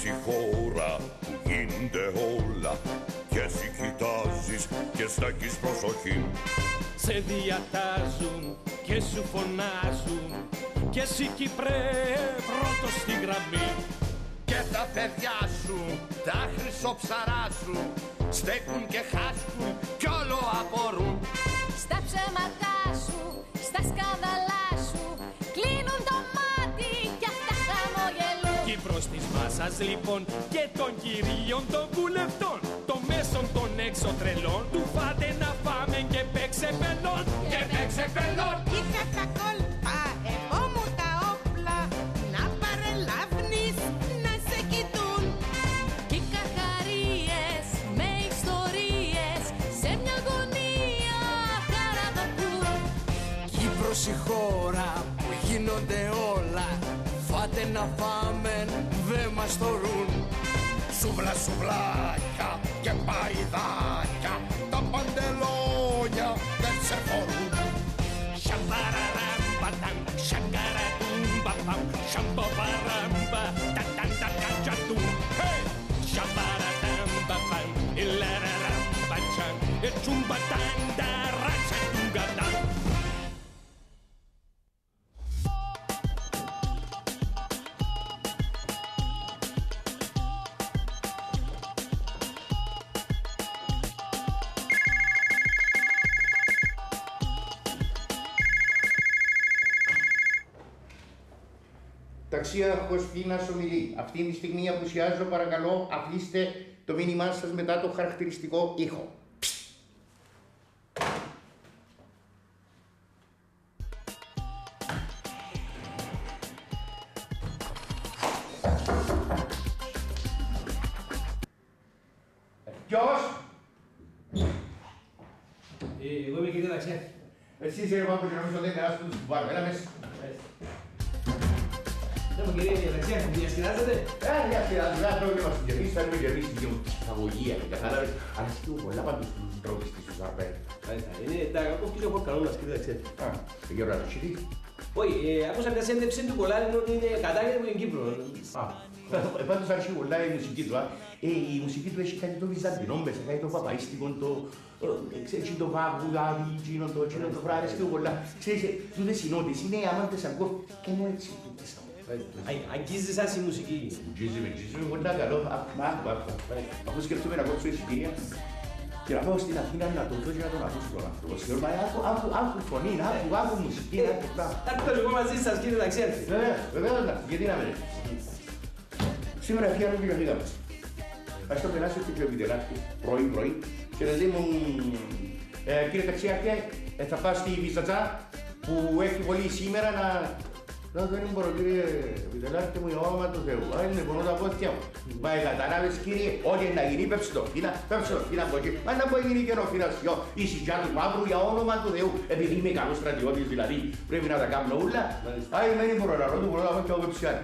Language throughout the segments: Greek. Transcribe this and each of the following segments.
Κύπρος η χώρα που γίνονται όλα και εσύ κοιτάζεις και στάκεις προσοχή. Σε διατάζουν και σου φωνάζουν και εσύ Κύπρε πρώτος στη γραμμή. Και τα παιδιά σου, τα χρυσοψαρά σου στέκουν και χάσκουν κι όλο απορούν. Στα ψέματά σου, στα σκάνδαλά σου κλείνουν το μάτι κι αυτά χαμογελούν. Κύπρος της μάσας λοιπόν και των κυρίων των βουλευτών, των μέσων των έξω τρελών, του φάτε να πάμε και παίξε πελών. Και παίξε πελών. Είχα τα κόλπα, εγώ μου τα όπλα, να παρελάβνεις, να σε κοιτούν. Κι καρχαρίες με ιστορίες σε μια γωνία χαραδοκούν. Κύπρος η χώρα που γίνονται όλα, φάτε να φάμε, δε μας θωρούν. Σούβλα σουβλάκια και παϊδάκια, τα παντελόνια δεν σε φορούν. Σαμπαραραμπαταμ, σαγκαρατούμπαπαμ, σαμποπαραμπα, ταταντακατζατούμ. Σαμπαραταμπαπαμ, ηλαραραμπατσαμ, ετσουμπατανταρατσατούγκαταμ. Ταξίαρχος Φίνας ομιλεί. Αυτή τη στιγμή απουσιάζω, παρακαλώ αφήστε το μήνυμά σας μετά το χαρακτηριστικό ήχο. Ποιος? Εγώ είμαι κύριε Ταξιάρχη. Εσύ είσαι εγώ που νομίζω δεν περάσει τους κουβάρου. Έλα μέσα. Δεν μου κύριε Ταξιάρχη, μου διασκεδάζετε. Διασκεδάζω, δεν πρόβλημα στην γεμίση, θα είμαι γεμίση την ψυχαγωγία, κατάλαβες. Αλλά σκύβω πολλά πάντως τους τρόπους της τους αρπέ. Είναι τα κόφκης ο κανόνας κύριε Ταξιάρχη. Δεν γύρω να το χειρί. Όχι, άκουσα μια σέντευξη του Κολάριν ότι είναι κατάλληλη με την Κύπρο. Πάντως αρχίζει πολλά η μουσική του. Η μουσική του έχει κάτι το βυζαντινό μέσα, κάτι το παπαίστικο, ξέρεις το βαγουδάδι, εκείνο το βράδυ, σκύβω πολλά. Ξέρεις, τούτες οι νότες είναι αμάντες αγκό και είναι έτσι τούτες. Αγγίζει σας η μουσική. Αγγίζει με πολλά καλό. Αφού σκεφτούμε να κόψω εισιτήρια και να πάω στην Αθήνα να τον δω και να τον ακούσω τον άνθρωπο. Συγγνώμη, άκου φωνή, άκου μουσική, άκου πράγμα. Έρθω λίγο μαζί σας κύριε Ταξιάρχη. Βεβαίως να, γιατί να μην. Σήμερα φύγαμε και φύγαμε. Ας το περάσω στην Κλεβιτεράκη, πρωί, και να λέει μου, κύριε Ταξιάρχη, θα πάω στη Βυζαντζά που έχει πολύ σήμερα να... Δεν μπορώ κύριε Βιτελάκη μου, για όνομα του Θεού. Είναι πονώ τα πόδια μου. Μα κατάλαβες κύριε, ό,τι να γίνει πέψε το φύνα από εκεί. Μα να μπορεί γίνει και ο φύνας η σιγιά του μαύρου για όνομα του Θεού. Επειδή είμαι καλός στρατιώτης δηλαδή, πρέπει να τα κάνω όλα. Άι, δεν μπορώ να ρωτώ, μπορώ να πω και εγώ ψιάνει.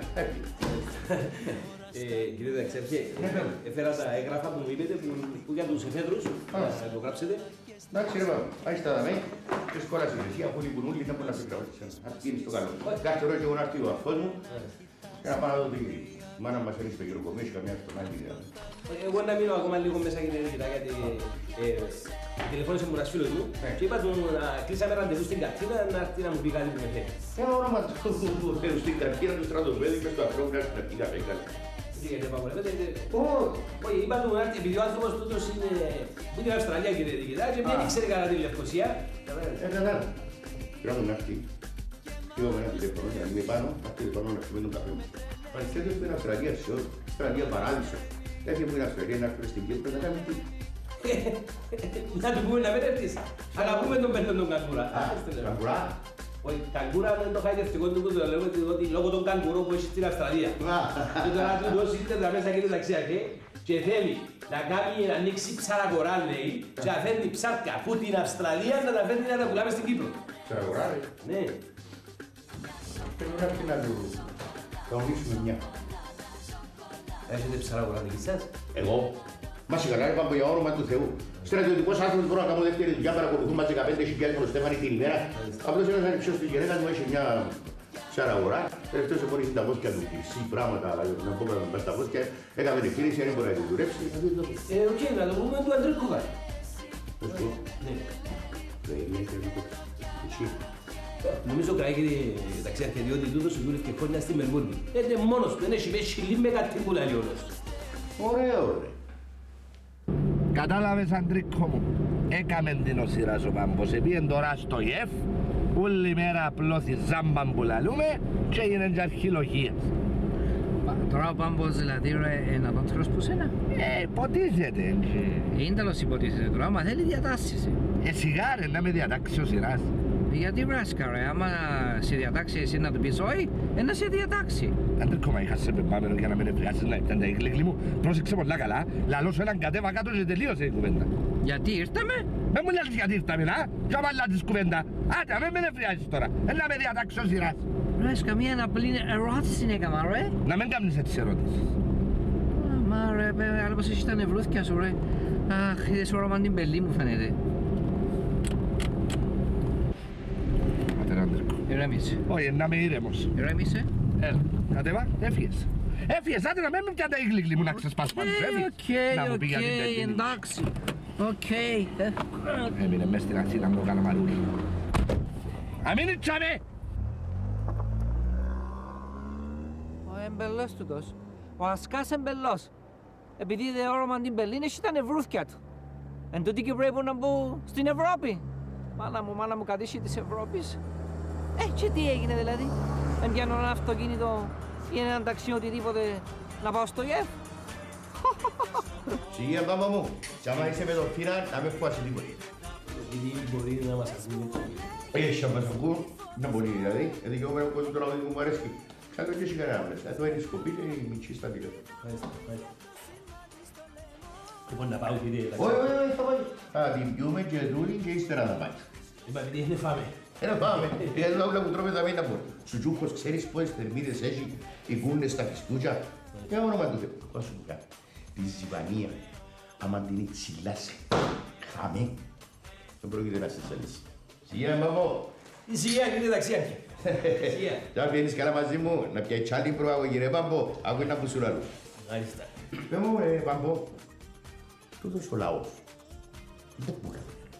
Κύριε Ταξιάρχη, έφερα τα έγγραφα που μου είπετε που για τους εφέδρους, να το γράψετε. Εντάξει ρε πάμε, άι στα δαμέ, και σκόρασε εσύ, αφού λείπουν όλοι θα μπορεί να σε γράψεις. Ας γίνει στο καλό. Κάθε ώρα και εγώ να έρθει ο αρφός μου και να πάω να δω τι μάνα μας έρθει στο γεροκομείο και καμιά στον άλλη δηλαδή. Εγώ να μείνω ακόμα λίγο μέσα κύριε Νικητά, γιατί τηλεφώνησε μου ένας φίλος μου και είπα του να κλείσαμε ραντεβού στην Κατίνα να έρθει να μου πει κάτι που με θέλει. Ένα όνομα του Θεού στην Κατίνα του στρατοπέδου και στο ανθρώπου να έρθει να πει κάτι. Γιατί απαγορεύεται. Όχι, είπα του να έρθει, επειδή ο άνθρωπος τούτος είναι στην Αυστραλία κύριε Νικητά και δεν ήξερε καλά τη Λευκοσία. Κατάλαβα. Πρέπει να έρθει. Και εγώ με ένα τηλέφωνο για να είμαι πάνω, να έρθει πάνω να φύγει τον καφέ μου. Αντιθέτως στην Αυστραλία σε όλο, Αυστραλία παράδεισο. Έφυγε που είναι Αυστραλία να έρθει στην Κύπρο να κάνει τι. Να του πούμε να μην έρθεις. Αγαπούμε τον πέντον τον καγκούρα. Καγκουρά. Όχι, καγκούρα είναι το χαϊδευτικό του που το λέμε ότι λόγω των καγκουρών που έχει στην Αυστραλία. Και τώρα του δώσει τα μέσα κύριε Ταξιάρχη και θέλει να κάνει να ανοίξει ψαραγορά λέει και να φέρνει ψάρκα από την Αυστραλία να τα φέρνει να τα πουλάμε στην Κύπρο. Ψαραγορά ρε. Ναι. Πρέπει να έρθει να του κανονίσουμε μια. Έχετε ψαραγορά δική σας? Εγώ. Μα σιγαρά είπαμε για όνομα του Θεού. Στρατιωτικός άνθρωπος μπορώ να κάνω δεύτερη δουλειά, παρακολουθούν μας 15.000 Στέφανη την ημέρα. Απλώς ένας ανυψιός της γυναίκας μου έχει μια σαν αγορά, τελευταίως επώνει τα βόσκια του χρυσή πράγματα, να πω με τα βόσκια, έκαμε εγχείρηση, δεν μπορεί να τη δουλέψει. Οκ, να το πούμε του Αντρίκου κάτι. Νομίζω καίγεται εντάξει αρχαιδιότι τούτος δούλευε και χρόνια στη Μελβούρνη. Είναι μόνος του, είναι χιλί με κάτι που λέει όλος. Ωραίο ρε. Κατάλαβες Αντρίκο μου, έκαμε την οσυρά ο Πάμπος, επίεν τώρα στο ΙΕΦ, όλη μέρα απλώθη ζάμπαν που λαλούμε και έγινε και αρχιλογίας. Τώρα ο Πάμπος δηλαδή ρε να τον τρως που σένα. Ποτίζεται. Είναι τέλος υποτίθεται τώρα, άμα θέλει διατάσσεις. Σιγά ρε να με διατάξει ο σειράς. Γιατί βράσκα ρε, άμα σε διατάξει εσύ να του πεις όχι, να σε διατάξει. Αντρίκο μα είχα σε πεπάμενο για να με νευριάσεις να ήταν τα γλυκλή μου. Πρόσεξε πολλά καλά, λαλώ σου έναν κατέβα κάτω και τελείωσε η κουβέντα. Γιατί ήρθαμε? Με μου λες γιατί ήρθαμε να, και άμα αλλάζεις κουβέντα. Άντε, με νευριάσεις τώρα, να με διατάξει ο σειράς. Βράσκα μία απλή ερώτηση έκαμα ρε. Να μην κάνεις έτσι ερωτήσεις. Μα ρε, αλλά πως εσύ τα νευρούθηκια σου ρε. Αχ, είδες όρομα την πελή μου φαίνεται. Ηρέμησε. Όχι, να είμαι ήρεμος. Ηρέμησε. Έλα, κατέβα, έφυγες. Έφυγες, άντε να μην πιάντα η γλυκλή μου να ξεσπάς πάνω σου, έφυγες. Οκ, εντάξει. Οκ. Έμεινε μες στην Αθήνα με το καναμαρούκι. Αμήνει τσάμε! Ο εμπελός τούτος. Ο Ασκάς εμπελός. Επειδή είδε όρομα την πελίνη, εσύ τα νευρούθηκια του. Εν τούτη και πρέπει να μπω στην Ευρώπη. Μάνα μου κατήσχει της Ευρώπης. Και τι έγινε δηλαδή. Εν πιάνω ένα αυτοκίνητο ή έναν ταξί οτιδήποτε να πάω στο ΙΕΦ. Σιγή αμπάμπα μου, κι άμα είσαι με το φύρα να με φουάσει τίποτε. Γιατί μπορεί να μας ακούει. Όχι, άμα μας ακούν, να μπορεί δηλαδή, γιατί και εγώ με το τραγούδι που μου αρέσει. Σαν το και εσύ κανένα μέσα, εδώ είναι η σκοπή και η μητσή στα τηλέφωνα. Λοιπόν, να πάω κύριε. Όχι, θα πάει. Θα την πιούμε και τούτην και ύστερα να πάει. Είπα, επειδή είναι φάμε. Έλα πάμε, γιατί όλα που τρώμε τα μην τα μπορεί. Σουτζούχος, ξέρεις πόσες θερμίδες έχει οι κούνες στα φιστούτια. Και όνομα του Θεού, πώς σου κάνει. Τη ζυβανία, άμα την εξυλάσει, χαμέ, δεν πρόκειται να σε ζαλίσει. Σιγά, μπαμπό. Σιγά, κύριε ταξιάρχη. Θα βγαίνεις καλά μαζί μου, να πιάει τσάλι προαγωγή, ρε Πάμπο, άκου ένα που σου λαλού. Μάλιστα. Πες μου, ρε Πάμπο, τούτος ο λαός, δεν μπορεί.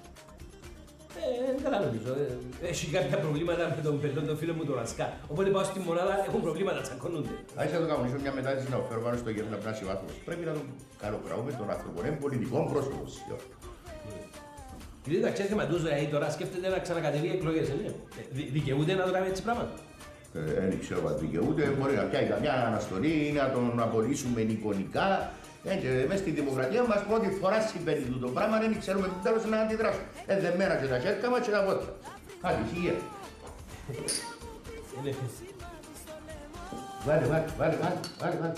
Καλά νομίζω. Έχει κάποια προβλήματα με τον πελτόν τον φίλο μου τον Ρασκά. Οπότε πάω στη μονάδα, έχουν προβλήματα, τσακώνονται. Αν είσαι να το κανονίσω μια μετάδυση να φέρω πάνω στο γέρο να πράσει βάθος, πρέπει να τον καλοπραγούμε τον άνθρωπο, είναι πολιτικό πρόσωπο. Κύριε ταξιάρχη Μαντούς, τώρα σκέφτεται να ξανακατεβεί εκλογές, δικαιούται να δράμε έτσι πράγματα. Δεν ξέρω αν δικαιούται, μπορεί να πιάει καμιά αναστολή, να τον απολύσουμε εικονικά. Μες στη δημοκρατία μας πρώτη φορά συμβαίνει το πράγμα, δεν ξέρουμε τι τέλος να αντιδράσουμε. Δεμένα και τα χέρια μας και τα πόδια. Άντε, ησυχία. Βάλε.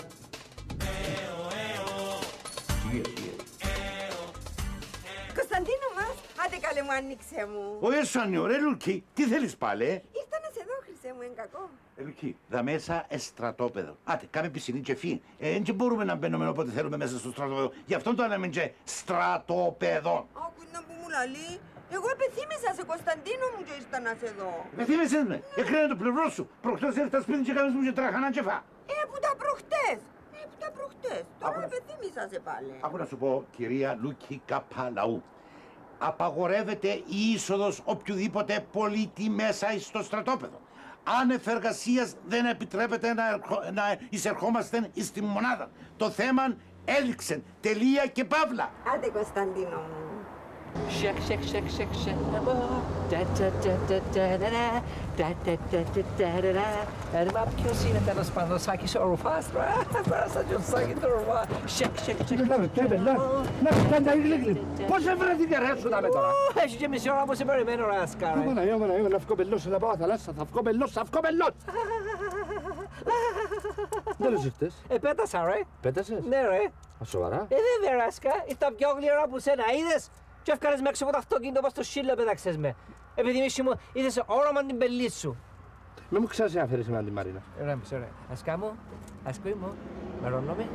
Ησυχία. Κωνσταντίνο μας, άντε καλέ μου άνοιξε μου. Όχι Σάνιο, ρε Λουκί, τι θέλεις πάλι, Ήρθα να σε δω, χρυσέ μου, εν κακό. Λουκί, δα μέσα στρατόπεδο. Άτε, κάμε πισινή και φύγει. Δεν μπορούμε να μπαίνουμε όποτε θέλουμε μέσα στο στρατόπεδο. Γι' αυτό το λέμε και στρατόπεδο. Άκου να που μου λαλεί. Εγώ επεθύμησα σε Κωνσταντίνο μου και ήρθα να σε δω. Επεθύμησες με, έκρινε το πλευρό σου. Προχτές ήρθα σπίτι και κάνεις μου και τράχανα και φά. Που τα προχτές. Τώρα επεθύμησα σε πάλι. Άκου να σου πω, κυρία Λουκί Καπαλαού. Απαγορεύεται η είσοδος οποιοδήποτε πολίτη μέσα στο στρατόπεδο. Άνευ εργασίας δεν επιτρέπεται να εισερχόμαστε στη μονάδα. Το θέμα έληξε. Τελεία και παύλα. Άντε Κωνσταντίνο μου. Shake. Μα ποιος είναι τέλος πάντων ο Σάκης ο Ρουφάς, πέρασα και ο Σάκης του Ρουφά. Να φτάνει τα γλύγλυ. Πώς βρέθηκε ρε σου δάμε τώρα. Έχει και μισή ώρα που σε περιμένω ρε Ασκάρα. Είμαι να βγω μπελός, να πάω θαλάσσα, θα βγω μπελός. Δεν λες ήρθες. Πέτασα ρε. Πέτασες. Ναι ρε. Σοβαρά. Βέβαια ρε Ασκα, ήρθα πιο γλυκά από σένα, είδες. Και έφκανες με έξω από το αυτοκίνητο πως το σύλλο πέταξες με. Επειδή μίσου μου είδες όρομα την πελή σου. Με μου ξέρεις να φέρεις με την Μαρίνα. Ρέμψε ρε. Ασκά μου, ασκούι μου, μερώνομαι.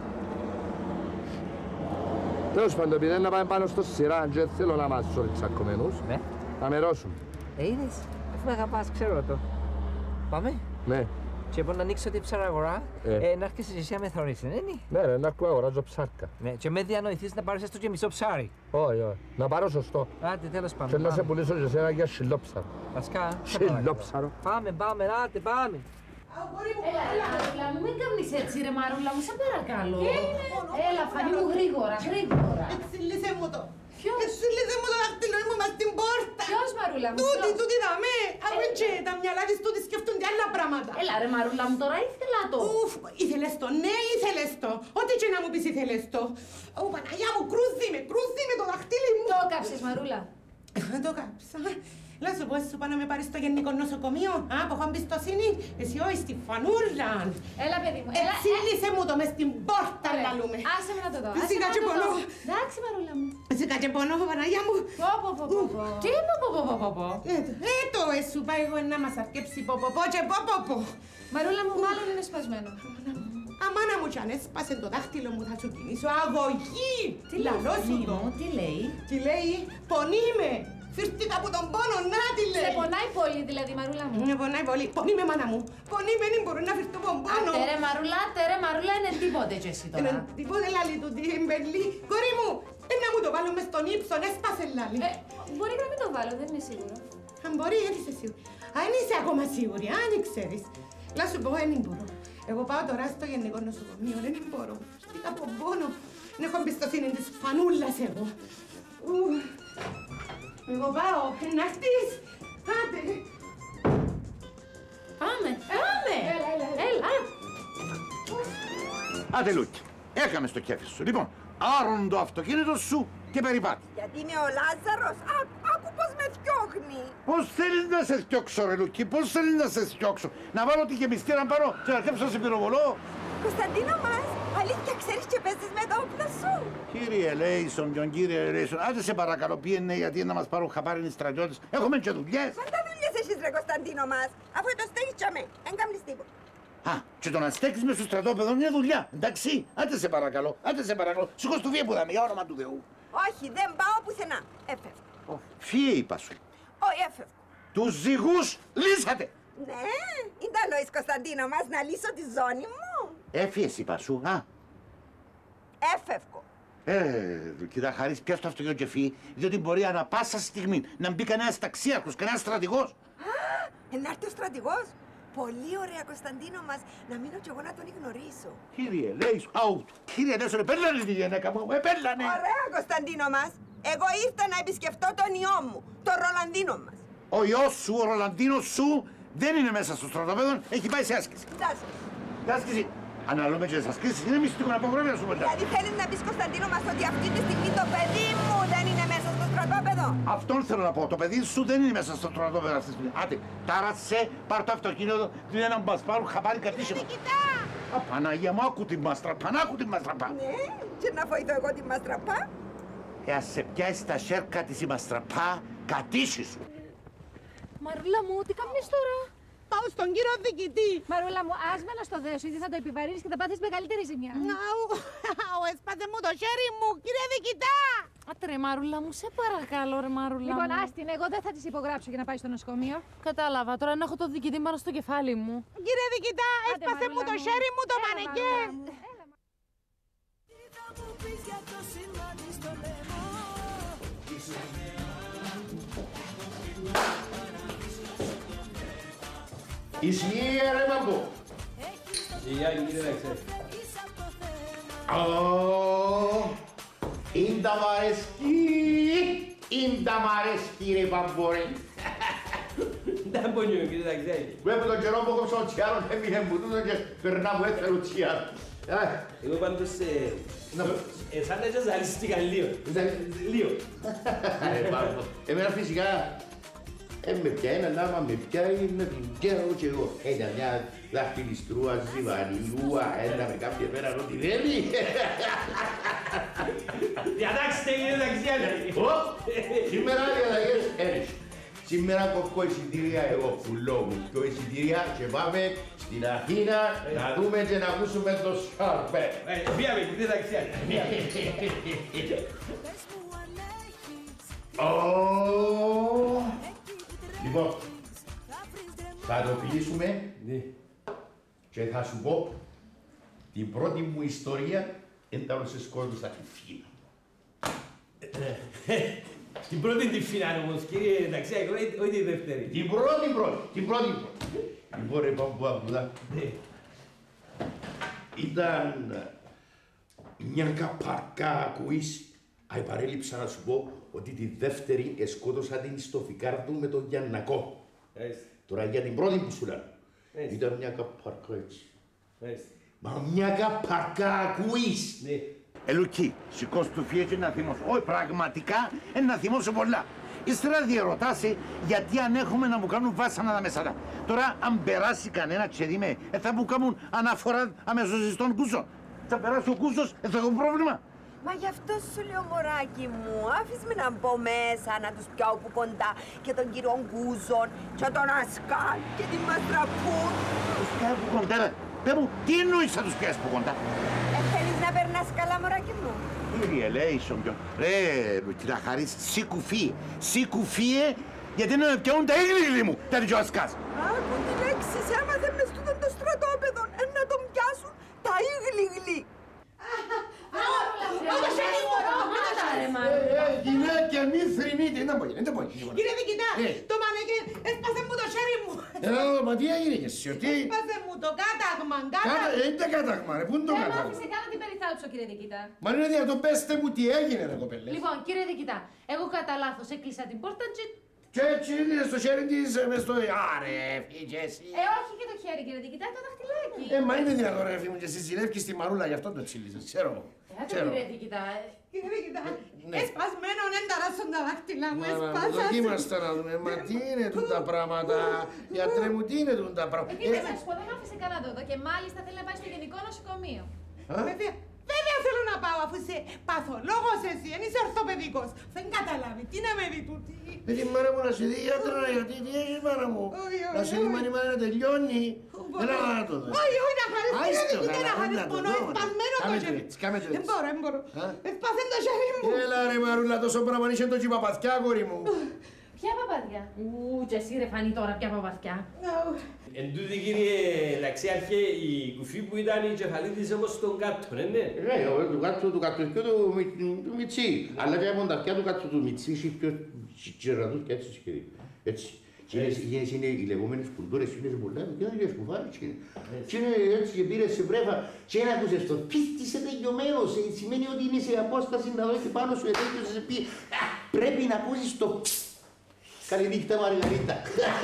Τέλος πάντων, επειδή να πάμε πάνω στο σειρά και θέλω να μας ρίξω τσακωμένους, Ναι. θα μερώσουμε. Είδες, αφού με αγαπάς, ξέρω το. Πάμε. Ναι. Και μπορώ να ανοίξω την ψαραγορά, να έρχεσαι και εσύ αμεθωρείς, ναι. Ναι ρε, να έρχομαι αγοράζω ψάρκα. Ναι, και με διανοηθείς να πάρεις έστω και μισό ψάρι. Όχι, όχι. Να πάρω σωστό. Άντε, τέλος Και πάντων. να σε πουλήσω και εσένα για σιλόψαρο. Βασικά. Σιλόψαρο. Πάμε, άντε, πάμε. Έλα, Μαρούλα μου, μην κάνεις έτσι ρε Μαρούλα μου, σε παρακαλώ. Έλα, Φανή μου, γρήγορα. Εξήλυσε μου το. Ποιος? Εξήλυσε μου το δάχτυλο μου μες στην πόρτα. Ποιος, Μαρούλα μου, Τούτη δαμέ. Αφού και τα μυαλά της τούτη σκεφτούνται άλλα πράγματα. Έλα ρε Μαρούλα μου, τώρα ήθελα το. Ουφ, ήθελες το, ναι ήθελες το. Ό,τι και να μου πεις ήθελες το. Ω, Παναγιά μου, κρούζει με το δαχτύλι μου. Το κάψες Μαρούλα. Το κάψα. Να σου πω, σου πάω να με πάρεις στο γενικό νοσοκομείο, που έχω εμπιστοσύνη, εσύ όχι στη φανούλα. Έλα παιδί μου, έλα. Εξήλυσε μου το μες στην πόρτα, λαλούμε. Άσε με να το δω, Σιγά και πονώ. Εντάξει Μαρούλα μου. Σιγά και πονώ, Παναγιά μου. Πω. Τι είναι πω. Το σου πάει εγώ να μας αρκέψει πω και πω. Μαρούλα μου, μάλλον είναι σπασμένο. Αμάνα μου κι αν έσπασε το δάχτυλο μου θα σου κινήσω αγωγή. Λαλό σου το. Τι λέει. Πονείμαι. Φύρτηκα από τον πόνο, να τη λέει. Σε πονάει πολύ δηλαδή, Μαρούλα μου. Με πονάει πολύ. Πονείμαι, μάνα μου. Πονείμαι, δεν μπορώ να φυρτώ από τον πόνο. Tere Μαρούλα, είναι τίποτε κι εσύ τώρα. Είναι τίποτε λάλη του, τι εμπελή. Κόρη μου, να μου το βάλω μες στον ύψον, έσπασε λάλη. Μπορεί να μην το βάλω, δεν είναι σίγουρο. Αν μπορεί, δεν είσαι σίγουρη. Αν είσαι ακόμα σίγουρη, αν ξέρεις. Να σου πω, δεν μπορώ. Εγώ πάω τώρα στο γενικό νοσοκομείο, δεν μπορώ. Φυρτήκα από πόνο. Δεν έχω εμπιστοσύνη της φανούλας εγώ. Εγώ πάω, να έρθεις. Άντε. Πάμε. Έλα. Άντε Λούκη, έκαμε στο κέφι σου. Λοιπόν, άρουν το αυτοκίνητο σου και περιπάτη. Γιατί είναι ο Λάζαρος. Άκου πως με θιώχνει. Πώς θέλεις να σε θιώξω ρε Λούκη, πώς θέλεις να σε θιώξω. Να βάλω τη γεμιστήρα να πάρω και να χέψω σε πυροβολό. Κωνσταντίνο μας, αλήθεια ξέρεις και παίζεις με τα όπλα σου. Κύριε Λέισον, κύριε Λέισον, άντε σε παρακαλώ πήγαινε γιατί να μας πάρουν χαπάρι οι στρατιώτες. Έχουμε και δουλειές. Πάντα δουλειές έχεις ρε Κωνσταντίνο μας, αφού το στέκεις και αμέ, εν κάνεις τίποτα. Και το να στέκεις μες στο στρατόπεδο είναι δουλειά, εντάξει. Άντε σε παρακαλώ, σηκώς του φύγε που δάμε, για όνομα του Θεού. Όχι, δεν πάω πουθενά, έφευγω. Φύγε είπα σου. Όχι, έφευγω. Τους ζυγούς λύσατε. Ναι, είναι τα λόγεις Κωνσταντίνο μας να λύσω τη ζώνη μου. Έφυγες είπα σου, Έφευγω. Κοίτα Χαρίς, πιάσ' το αυτοκίνητο και φύγει, διότι μπορεί ανα πάσα στιγμή να μπει κανένας ταξίαρχος, κανένας στρατηγός. Να έρθει ο στρατηγός. Πολύ ωραία Κωνσταντίνο μας, να μείνω κι εγώ να τον γνωρίσω. Κύριε Λέισον, επέλανε τη γυναίκα μου, επέλανε. Ωραία Κωνσταντίνο μας, εγώ ήρθα να επισκεφτώ τον ιό μου, τον Ρολαντίνο μας. Ο ιός σου, ο Ρολαντίνος σου, δεν είναι μέσα στο στρατόπεδο, έχει πάει σε άσκηση. Τι άσκηση. Αναλούμε και τις ασκήσεις, είναι μυστικό να απαγορεύει να σου μετά. Δηλαδή θέλεις να πεις Κωνσταντίνο μας ότι αυτή τη στιγμή το παιδί μου δεν είναι μέσα στο στρατόπεδο. Αυτόν θέλω να πω, το παιδί σου δεν είναι μέσα στο στρατόπεδο αυτή τη στιγμή. Άντε, τάρασε, πάρ' το αυτοκίνητο, του είναι να μας πάρουν χαπάρι κατήσιμο. Παναγία μου, άκου την μαστραπά, Ναι, και να βοηθώ εγώ την μαστραπά. Ας σε πιάσει τα σέρκα της η μαστραπά, κατήσι σου. Μαρούλα μου, τι κάνεις τώρα. Πάω στον κύριο διοικητή. Μαρούλα μου, άσμε να στο δέσω, γιατί θα το επιβαρύνεις και θα πάθεις μεγαλύτερη ζημιά. Έσπασε μου το χέρι μου, κύριε διοικητά. Ατρε Μαρούλα μου, σε παρακαλώ ρε Μαρούλα Λοιπόν, μου. άστην, εγώ δεν θα της υπογράψω για να πάει στο νοσοκομείο. Κατάλαβα, τώρα να έχω το διοικητή πάνω στο κεφάλι μου. Κύριε διοικητά, έσπασε μου το χέρι μου το μανεκέ. Ησυχία ρε Μαμπό. Ησυχία κύριε Ρεξέ. Ίντα μ' αρέσκει ρε Μαμπό ρε. Δεν πονιούμε κύριε Ρεξέ. Βλέπω τον καιρό που έχω στον τσιάρο και έμεινε μου τούτο και περνά μου έφερε ο τσιάρο. Εγώ πάντως σαν να ζαλίστηκα λίγο. Εμένα φυσικά με πιάει, αλλά άμα με πιάει με πιάω και εγώ. Ένα μια δαχτυλιστρούα, ζιβανιλούα, ένα με κάποια πέρα ό,τι θέλει. Διατάξτε κύριε Δαξιάδη. Σήμερα διαταγές έρχεσαι. Σήμερα κόφω εισιτήρια εγώ πουλώ μου και εισιτήρια και πάμε στην Αθήνα να δούμε και να ακούσουμε το Σάρπε. Πήγαμε κύριε Δαξιάδη. Λοιπόν, Θα το φιλήσουμε και θα σου πω την πρώτη μου ιστορία ήταν σε σκότωσα τη Φίνα. Την πρώτη τη Φίνα όμως, κύριε Ταξιάκη, όχι τη δεύτερη. Την πρώτη. Λοιπόν, ρε Παμπουάκουδα, ήταν μια καπαρκά, ακούεις. Παρέλειψα να σου πω ότι τη δεύτερη σκότωσα την στο Φικάρδου με τον Γιαννακό. Τώρα για την πρώτη που σου λέω. Ήταν μια καπαρκά έτσι. Μα μια καπαρκά, ακούεις. Λουκί, σηκώσου του φύγε και να θυμώσω. Όχι, πραγματικά να θυμώσω πολλά. Ύστερα διερωτάσαι γιατί αν έχουμε να μου κάνουν βάσανα τα μεσάτα. Τώρα, αν περάσει κανένα και δει με, θα μου κάνουν αναφορά αμέσως στον κούσο. Θα περάσει ο κούσος, θα έχω πρόβλημα. Μα γι' αυτό σου λέω, μωράκι μου, άφης με να μπω μέσα, να τους πιάω που κοντά και τον κύριο Γκούζον και τον Ασκάλ και την Μαστραπούν. Τους πιάω που κοντά, πέ μου, τι εννοείς θα τους πιάσεις που κοντά. Θέλεις να περνάς καλά, μωράκι μου. Κύριε, λέει, σομπιόν, ρε, Λουκίνα Χαρίς, σηκουφίε, γιατί να με πιάουν τα ήγλιγλι μου, τα δυο Ασκάς. Άκου τη λέξη, σε έμαθε μες τούτον το στρατόπεδο, να τον πιάσουν τα ήγλιγλι. Γυναίκια, μη θρηνείτε, δεν μπορεί. Κύριε Δικητά, το μανέκι έσπασε μου το χέρι μου. Μα τι έγινε και εσύ, τι. Έσπασε μου το κάταγμα, Είναι το κάταγμα, ρε, πού είναι το Δεν κάταγμα. μ' άφησε καν να την περιθάλψω, κύριε Δικητά. Μα είναι δυνατόν, πέστε μου τι έγινε, ρε κοπέλες. Λοιπόν, κύριε Δικητά, εγώ κατά λάθος έκλεισα την πόρτα και... Και έτσι είναι στο χέρι της, μες στο... Άρε, φύγε εσύ. Όχι και το χέρι, κύριε Δικητά, το δαχτυλάκι. Μα είναι δυνατόν, ρε φίλοι μου, και εσύ ζηλεύκεις στη μαρούλα, γι' αυτό το τσίλισες, ξέρω. Κύριε Δικητά, Κύριε Δικητά, εσπασμένο δεν ταράσσουν τα δάχτυλα μου, εσπάσασαν. Δοκίμαστε να δούμε, μα τι είναι τούτα πράγματα, γιατρέ μου, τι είναι τούτα πράγματα. κύριε σας πω, δεν μ' άφησε καν να το δω και μάλιστα θέλει να πάει στο γενικό νοσοκομείο. Βέβαια θέλω να πάω αφού είσαι παθολόγος εσύ, δεν είσαι ορθοπαιδικός. Δεν καταλάβει, τι να με δει τούτη. Με τη μάνα μου να σε δει γιατρό, γιατί τι έχεις μάνα μου. Να σε δει μάνα να τελειώνει. Έλα να το δω. Όχι, όχι να χαρείς, κύριε να χαρείς πονό, εσπασμένο το χέρι. Δεν μπορώ. Εσπάσαι το χέρι μου. Έλα ρε Μαρούλα, τόσο πράγμα είσαι το τσιπαπαθιά, κόρη μου. Ποια παπαδιά. Και εσύ ρε φανεί τώρα ποια παπαδιά. Εν τούτη, κύριε Ταξιάρχε, η κουφή που ήταν η κεφαλή της όμως στον κάτω, ναι. Ναι, του κάτω του Μιτσί. Αλλά και από τα αυτιά του κάτω του Μιτσί είχε πιο γεραδούς και έτσι σχεδί. Έτσι. Είναι οι λεγόμενες κουλτούρες, είναι πολλά και δεν είναι σκουφάρες. Και είναι έτσι και πήρε σε βρέφα και ένα ακούσες το πίστη είσαι τελειωμένος. Σημαίνει ότι είναι σε απόσταση να δω και πάνω σου ετέγιος σε πει πρέπει να ακούσεις το πστ. Καλή νύχτα Μαργαρίτα.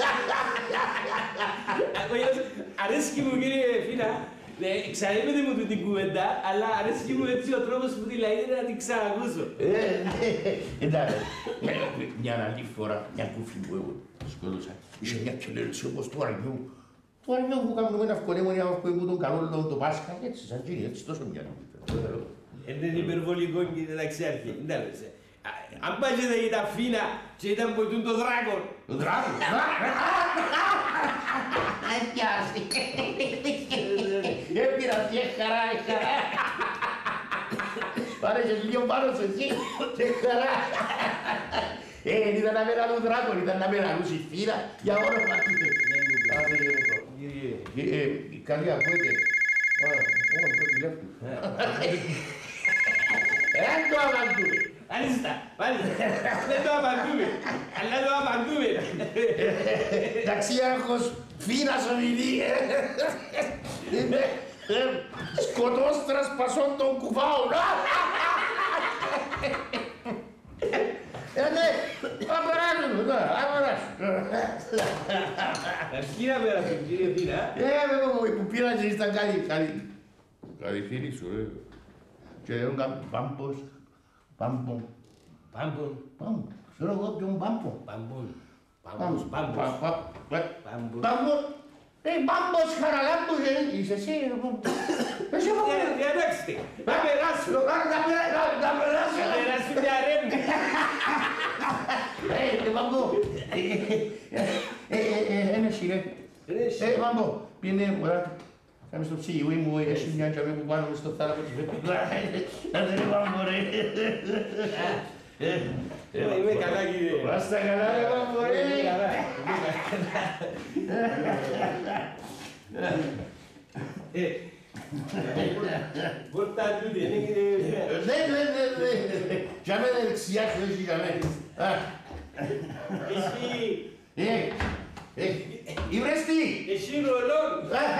Αρέσκει μου, κύριε Φίνα, ξαναείμετε μου την κουβέντα, αλλά αρέσκει μου έτσι ο τρόπος που τη λαΐδε να την ξανακούσω. Εντάξει, μια άλλη φορά, μια κουφή που εγώ σκότωσα, είχε μια κελέρωση όπως του αρνιού. Του αρνιού που κάνουμε ένα ευκολέμονια που έχουν τον καλό λόγο το Πάσχα, έτσι σαν κύριε, έτσι τόσο μια. Είναι υπερβολικό, κύριε Ταξιάρχε, εντάξει. Αν πάγετε για τα Φίνα και ήταν που ήταν το δράκον. Το δράκον, πιάσει. Έπειρας και χαρά, χαρά. Πάρε και λίγο πάνω σου εσύ και χαρά. Ήταν να μένα του δράκον, ήταν να μένα του η Φίνα για όλο πατήτε. Καλή ακούετε. Όχι, το τηλέφωνο. Δεν το απαντούμε. Μάλιστα, δεν το απαντούμε, αλλά το απαντούμε. Ταξιάρχος Φίνας ομιλεί. Σκοτώστρας πασών των κουβάων. Ναι, απεράσουν, απεράσουν. Αρχή να περάσουν, κύριε Φίνα. Βέβαια μου, που πήραν και ήταν καλή. Καλή φίλη σου, ρε. Και ήταν πάμπος. Πάμπον. Πάμπον. Πάμπον. Ξέρω εγώ ποιον πάμπον. Πάμπον. Πάμπος. Πάμπος. Πάμπον. Πάμπος Χαραλάμπος είσαι εσύ. Διαδέξτε. Να περάσουν. Να περάσουν. Να περάσουν μια ρέμνη. Πάμπο. Ένα σειρέ. Πάμπο. Πήγαινε μωρά. Κάμε στο ψυγείο μου, έχει μια τζαμί που πάνω στο θάλαμο της Βεπίδα. Να δεν πάω μωρέ. Είμαι καλά, κύριε. Πάστε καλά, ρε Παμπορή. Είμαι καλά. Πόρτα τούτη, είναι κύριε. Ναι. Για μένα δεξιά σου έχει για μένα. Εσύ. Ήβρες τι. Εσύ ρολόν.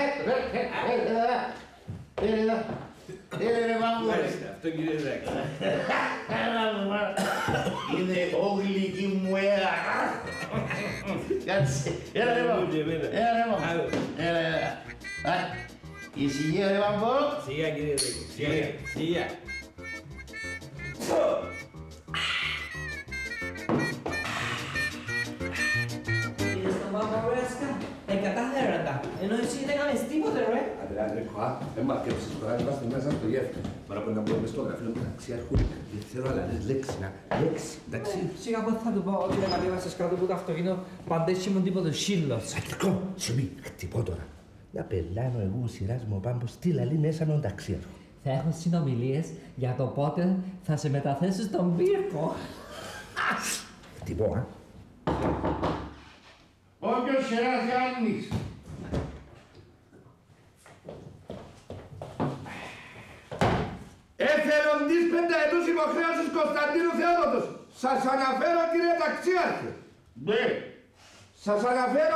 Ρε Παμπορή. Αυτό κύριε Ζάκη. Είναι όγλικη μου έρα. Κάτσε. Έλα ρε Παμπο. Έλα. Ησυχία ρε Παμπο. Σιγά κύριε Ζάκη. Σιγά. Είδες τον Παπαρέσκα, κατάφερα. Ενώ εσύ δεν κάνεις τίποτε, ρε. Αντρέα, κοά, δεν μ' αρκέψεις τώρα, είμαστε μέσα στο γεύτη. Τώρα που να μπούμε στο γραφείο του ταξιάρχου, δεν θέλω άλλες λέξεις, λέξη, εντάξει. Σιγά πότε θα του πω ότι δεν κατέβασες κάτω από το αυτοκίνητο, παντές ήμουν τίποτε σύλλος. Αντρικό, σιωπή, χτυπώ τώρα. Να πελάνω εγώ ο σειράς μου ο Πάμπος, τι λαλεί μέσα με τον ταξιάρχο. Θα έχω συνομιλίες για το πότε θα σε μεταθέσεις στον πύρκο. Χτυπώ, α. Όποιος σειράς Γιάννης. Εθελοντής πενταετούς υποχρέωσης Κωνσταντίνου Θεόδοτος. Σας αναφέρω, κύριε ταξίαρχε. Ναι. Σας αναφέρω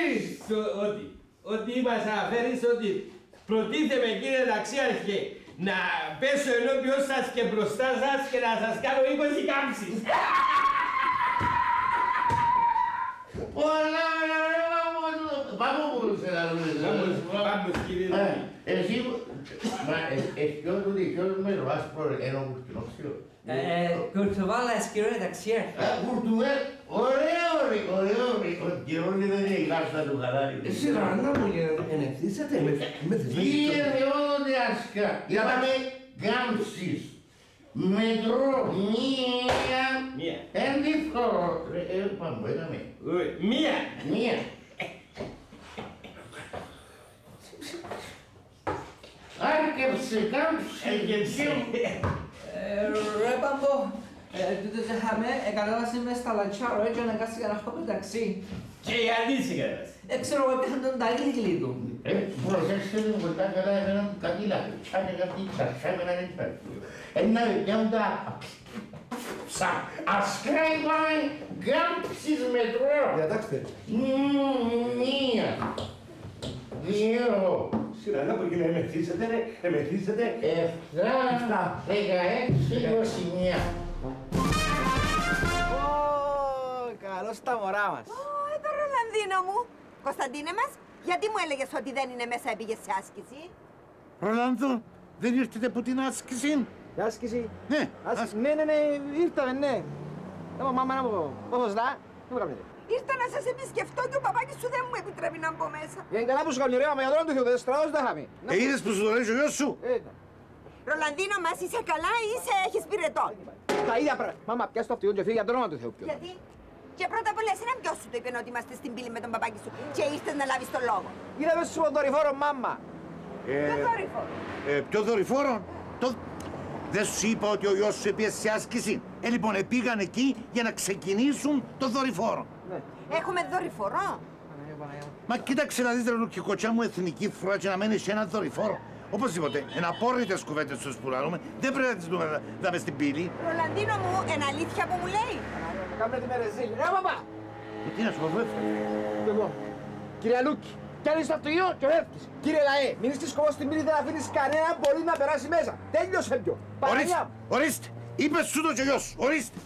Ότι μας αναφέρεις ότι προτίθεμαι κύριε ταξίαρχε να πέσω ενώπιον σας και μπροστά σας και να σας κάνω 20 κάμψεις. Πολλά ρε Πάμε μπορούσε να λούζεις. Πάμε κύριε. Εσύ, μα ποιος του δικαιός με το άσπρο ενώ κουρτινόξιο. Κουρτουβάλας, κύριε ταξιάρχε. Κουρτουβέλ, ωραίο, ο Γερόνι δεν είναι η γλάστα του γαλάρι. Εσύ Ράννα μου ενεθίσατε με τις Κύριε Θεόδοτε Άσκα, είπαμε κάμψεις. Μετρώ μία, ενδύχωρο. Πάμε, έκαμε. Μία. Άρκεψε, κάμψε. Ρε Παμπό, τούτο δεν είχαμε, κατέβασε μες στα λαντσάρο και αναγκάστηκα να έχω μεταξύ. Και γιατί σε κατέβασε. Ξέρω εγώ έπιχαν τον ταγίλι του. Προσέξτε λίγο κοντά καλά εμένα μου κάτι λαχτσάνε κάτι τσαρσάμε να είναι υπάρχει. Ένα βιβλιόν τα ασκρά είπαμε κάμψεις μετρώ. Διατάξτε. Μία. Δύο. Σειρά που κύριε εμεθύσετε. 7, 16, 21. Καλώς τα μωρά μας. Εδώ Ρολανδίνο μου. Κωνσταντίνε μας, γιατί μου έλεγες ότι δεν είναι μέσα πήγες σε άσκηση. Ρολάνδο, δεν ήρθετε από την άσκηση. Η άσκηση. Ναι. Ναι, ήρθαμε, ναι. Μάμα να μου πω, πώς δά, τι μου κάνετε. Ήρθα να σας επισκεφτώ και ο παπάκης σου δεν μου επιτρέπει να μπω μέσα. Είναι καλά που σου καμνηρέω, μα για τον του Θεού, δεν στραβώς δεν είχαμε. Είδες που σου το λέει ο γιος σου. Ρολανδίνο μας, είσαι καλά ή έχεις πυρετό. Τα ίδια πράγματα. Μάμα, πιάσ' το αυτοκίνητο και φύγει για τον όνομα του Θεού. Γιατί. Και πρώτα απ' όλα, εσένα ποιος σου το είπε ότι είμαστε στην πύλη με τον παπάκι σου και ήρθες να λάβεις το λόγο. Είδαμε σου δορυφόρο, μάμα. Ποιο δορυφόρο. Ποιο δορυφόρο. Δεν σου είπα ότι ο γιος σου πήγε σε άσκηση. Λοιπόν, πήγαν εκεί για να ξεκινήσουν το δορυφόρο. Έχουμε δορυφορό. Μα κοίταξε να δεις ρε Λουκικοτσιά μου εθνική φρουρά και να μένεις σε ένα δορυφόρο. Οπωσδήποτε, εναπόρριτες κουβέντες τους που λάρουμε, δεν πρέπει να τις δούμε δάμε στην πύλη. Ρολανδίνο μου, είναι αλήθεια που μου λέει. Κάμε τη μερεζίλη. Ρε παπά. Τι να σου πω, Εγώ. Κύριε Λούκη, πιάνεις το αυτοκίνητο και φεύγεις. Κύριε Λαέ, μην είσαι σκοπός στην πύλη, δεν αφήνεις κανένα μπορεί να περάσει μέσα. Τέλειωσε πιο. Ορίστε, είπες σου το και γιος, ορίστε.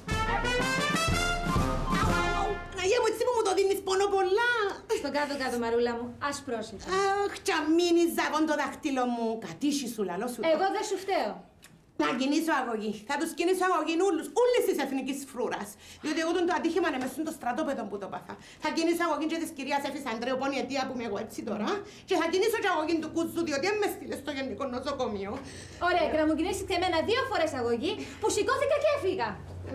Αγία μου, έτσι που μου το δίνεις πόνο πολλά. Στο κάτω-κάτω, Μαρούλα μου. Ας πρόσεχε. Αχ, τσαμίνι ζαβόν το δάχτυλο μου. Κατήσι σου, λαλό σου. Εγώ δεν σου φταίω. Να κινήσω αγωγή. Θα τους κινήσω αγωγή ούλες της εθνικής φρούρας. Διότι εγώ το ατύχημα είναι μες στο στρατόπεδο που το πάθα. Θα κινήσω αγωγή και της κυρίας Εφης Ανδρέου, πόνη αιτία που είμαι εγώ έτσι τώρα. Και θα κινήσω και αγωγή του κουζού, διότι δεν με στείλε στο γενικό νοσοκομείο. Ωραία, και να μου κινήσεις και εμένα 2 φορές αγωγή που σηκώθηκα και έφυγα.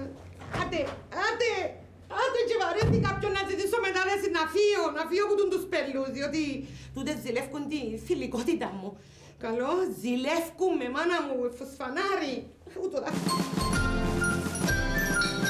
Άντε και βαρέθηκα κάποιον να ζητήσω μετάδεση να φύγω που τους πελούς, διότι τούτες ζηλεύκουν τη φιλικότητα μου. Καλό, ζηλεύκουν με μάνα μου, φωσφανάρι. Ούτω δάχτυλο.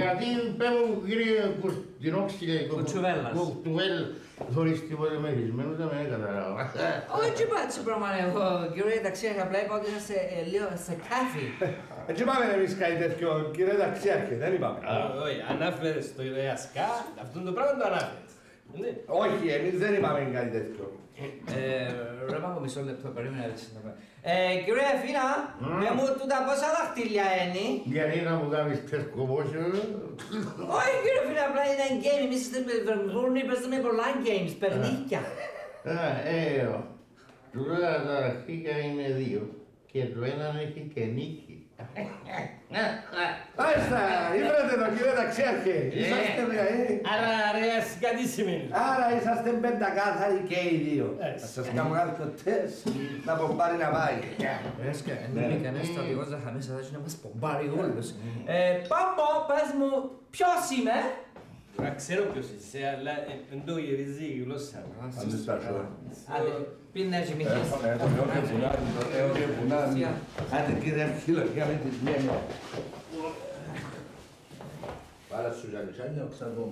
Γιατί πέμπω κύριε Κουρτινόξυλε, Κουτσουβέλλας. Θωρείς τίποτε μεθυσμένο, δεν με καταλάβω. Όχι πάτσι πράγμα εγώ, κύριε Ταξιάρχη, απλά είπα ότι είσαστε λίγο σε κάφι. Έτσι πάμε εμείς κάτι τέτοιο, κύριε Ταξιάρχη, δεν είπαμε. Όχι, ανάφερες το ΕΑΣΚΑ, αυτό το πράγμα το ανάφερες. Όχι, εμείς δεν είπαμε κάτι τέτοιο. Ρε πάω μισό λεπτό, περίμενε έτσι. Κύριε Φίνα, με μου τούτα πόσα δαχτυλιά είναι. Γιατί να μου κάνεις πεσκοπόσιο. Όχι κύριε Φίνα, απλά είναι game, εμείς παίζουμε πολλά games, περνίκια. Του λέω τα αρχικά είναι δύο και το έναν έχει και νίκη. Μάλιστα, ήβρατε τον κύριε Ταξιάρχη. Είσαστε Άρα ρε, κάτι σημαίνει. Άρα είσαστε πεντακάθαροι και οι δύο. Θα σας κάνω άλλο τεστ να πομπάρει να πάει. Δεν είναι κανένας στρατηγός να χαμείς, θα να μας πομπάρει όλους. Πάμπο, πες μου, ποιος είμαι? Ξέρω ποιος είσαι, αλλά δεν το γυρίζει η γλώσσα. Πίνε έτσι Μιχής. Άντε κύριε Αρχιλογιά με τις μία. Πάρα σου Ζαλισάνια, ξαναδούμε.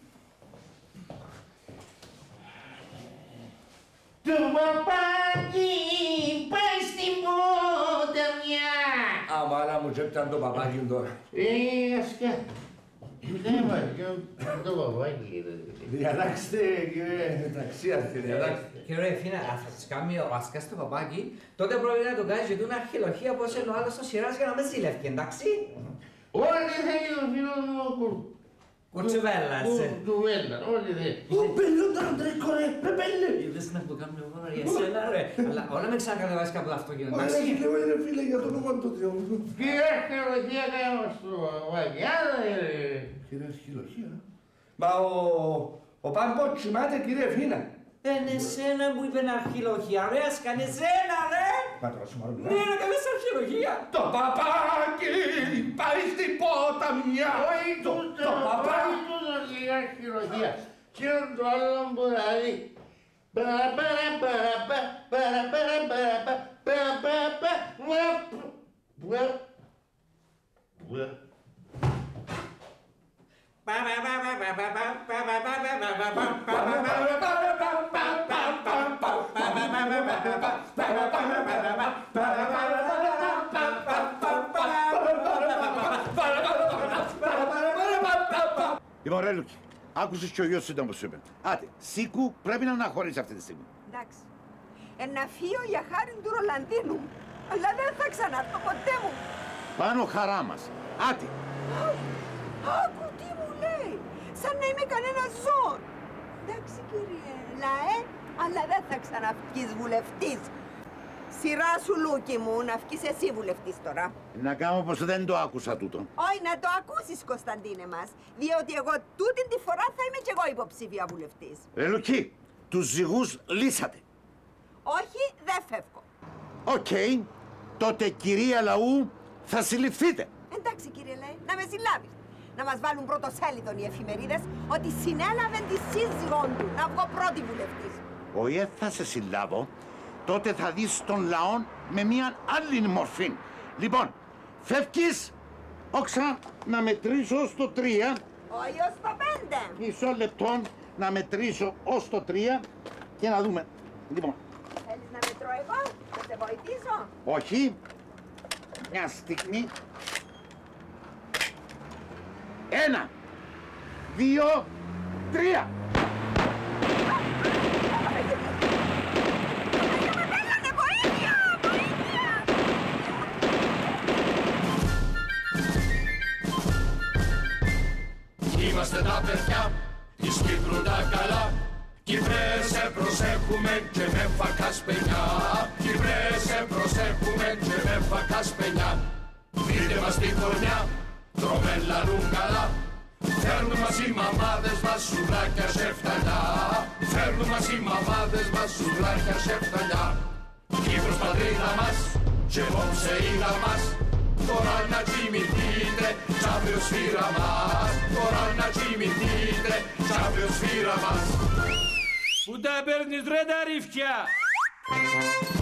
Το παπάκι πάει στην ποταμιά. Αμάνα μου τσέπταν το παπάκι τώρα. Ασκά. Δεν βάζω το παπάκι. Διατάξτε κύριε Ταξιάρχη, διατάξτε. Κύριε Φίνα, θα σας κάνει ο Ασκάς το παπάκι, τότε πρέπει να τον κάνεις για την αρχαιολογία πως είναι ο άλλος ο Σιράς για να με ζηλεύει, εντάξει? Όλοι θέλει ο φίλος μου Κουρτσουβέλλας. Κουρτσουβέλλας, όλοι θέλει. Ο πελιόν τον αντρικό ρε, πεπέλε. Είδες να το κάνουμε εγώ για εσένα ρε, αλλά όλα με ξανακατεβάσεις κάπου αυτό και εντάξει. Όχι ρε φίλε για τον όνομα του Θεού. Κύριε αρχαιολογία κάνω στο παπάκι, άρα Κύριε αρχαιολογία. Μα ο Πάμπο τσιμάται κύριε Φίνα. Είναι εσένα που είπε αρχαιολογία, ρε, ασκάνε εσένα ρε! Πάτρα σου μάλλον. Ναι, ρε, κάνεις αρχαιολογία. Το παπάκι πάει στην ποταμιά. Όχι, το παπάκι του η αρχαιολογία. Και το άλλο που δηλαδή. Λοιπόν ρε Λουκί, άκουσες και ο γιος σου ήταν πως είπε. Άτε, Σίκου πρέπει να αναχωρήσεις αυτή τη στιγμή. Εντάξει. Να φύγω για χάρη του Ρολαντίνου. Αλλά δεν θα ξανάρθω ποτέ μου. Πάνω χαρά μας. Άτε. Άκου τι μου λέει. Σαν να είμαι κανένα ζώο. Εντάξει κύριε Λαέ, αλλά δεν θα ξαναβγείς βουλευτής. Σειρά σου Λούκι μου, να βγεις εσύ βουλευτής τώρα. Να κάνω πως δεν το άκουσα τούτο. Όχι, να το ακούσεις Κωνσταντίνε μας. Διότι εγώ τούτη τη φορά θα είμαι κι εγώ υποψήφια βουλευτής. Ρε Λουκί, τους ζυγούς λύσατε. Όχι, δεν φεύγω. Οκ, τότε κυρία Λαού θα συλληφθείτε. Εντάξει κύριε Λαέ, να με συλλάβεις. Να μας βάλουν πρωτοσέλιδον οι εφημερίδες ότι συνέλαβε τη σύζυγον του να βγω πρώτη βουλευτής. Όχι, θα σε συλλάβω. Τότε θα δεις τον λαό με μια άλλη μορφή. Λοιπόν, φεύγεις, όξα, να μετρήσω ως το 3. Όχι ως το 5. Μισό λεπτό να μετρήσω ως το 3 και να δούμε. Λοιπόν. Θέλεις να μετρώ εγώ, θα σε βοηθήσω. Όχι. Μια στιγμή. 1, 2, 3. Είμαστε τα παιδιά, της Κύπρου τα καλά. Κύπρε σε προσέχουμε και με φακασπενιά. Κύπρε σε προσέχουμε και με φακασπενιά. Δείτε μας τη χρονιά, τρώμε λαρούν καλά. Φέρνουν μας οι μαμάδες μας σουβλάκια σε φτανιά. Φέρνουν μας οι μαμάδες μας σουβλάκια σε φτανιά. Κύπρος πατρίδα μας και απόψε είδα μας. Τώρα να κοιμηθείτε, σ' αύριο σφύρα μας. Τώρα να κοιμηθείτε, σ' αύριο σφύρα μας. Πού τα παίρνεις ρε τα ρίφκια!